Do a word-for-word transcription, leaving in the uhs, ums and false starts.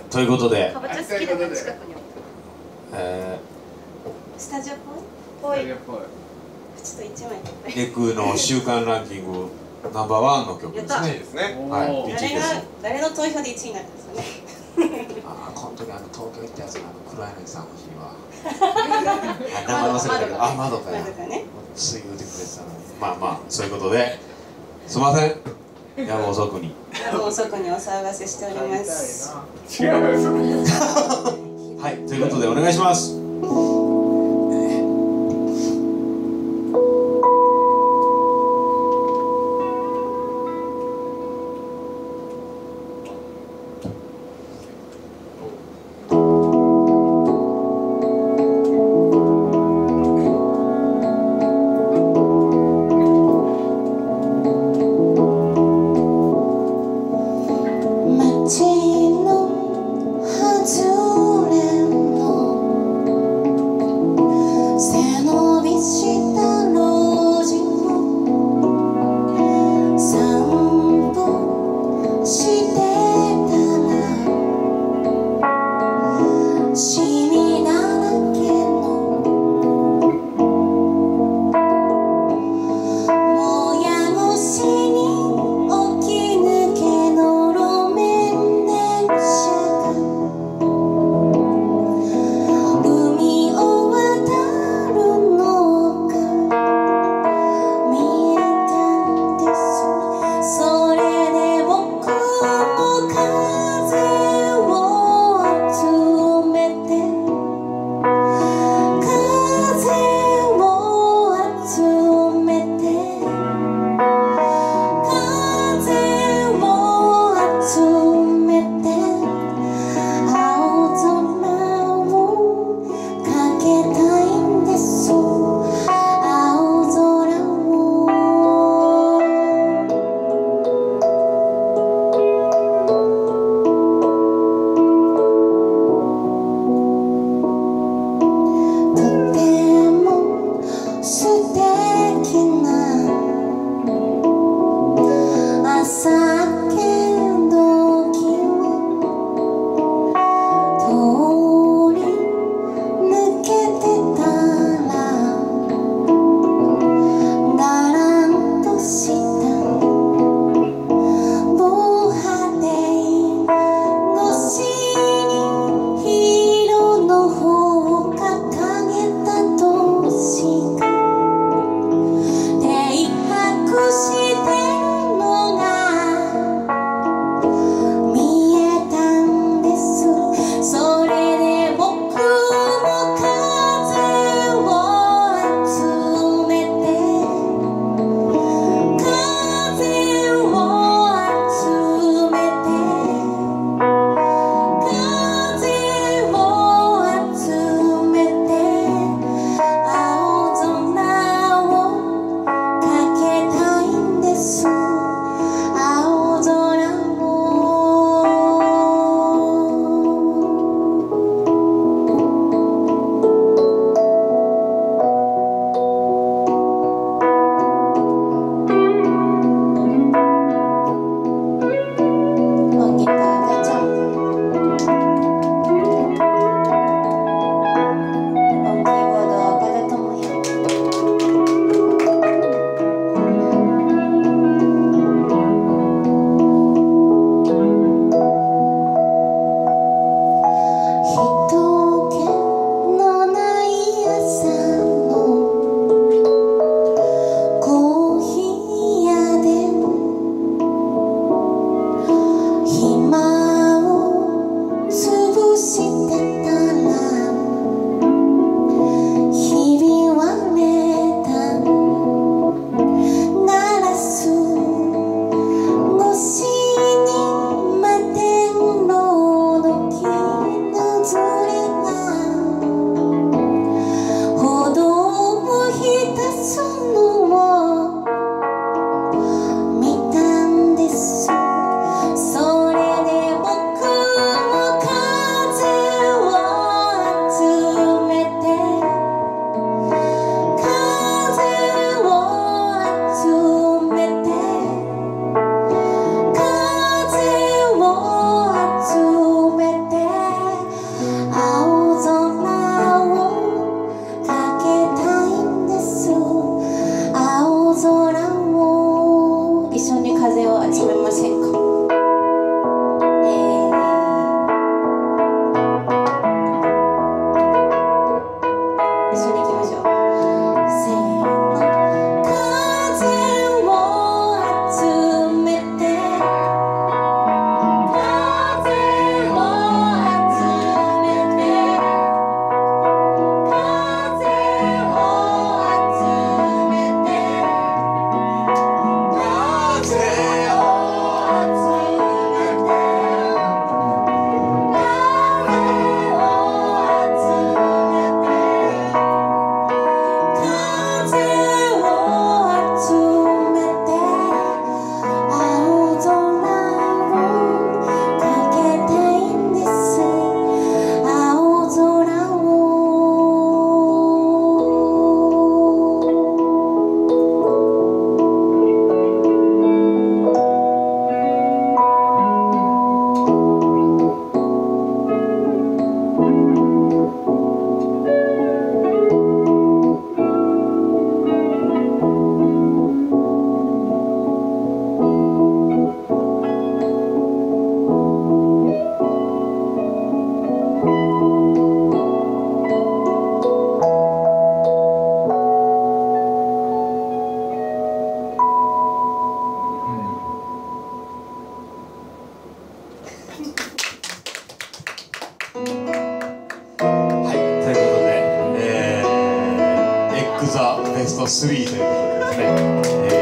ということで、 かぼちゃ好きだから近くに。 えスタジオっぽい。ぽい。ちょっと一枚。 ー、エクの週間ランキングナンバーワンの曲ですね。 ですね。 はい、いちいです。 誰が誰の投票でいちいになったんですかね。 ああ、この時あの東京行ったやつの黒柳さんの日は。名前忘れたけど、あ、窓かや。つい言うてくれてたのに。まあまあ、そういうことで、すみません。夜遅くに。 夜遅くにお騒がせしております。 違う。 はい、ということでお願いします。 街の外れのベストスリーということでですね、えー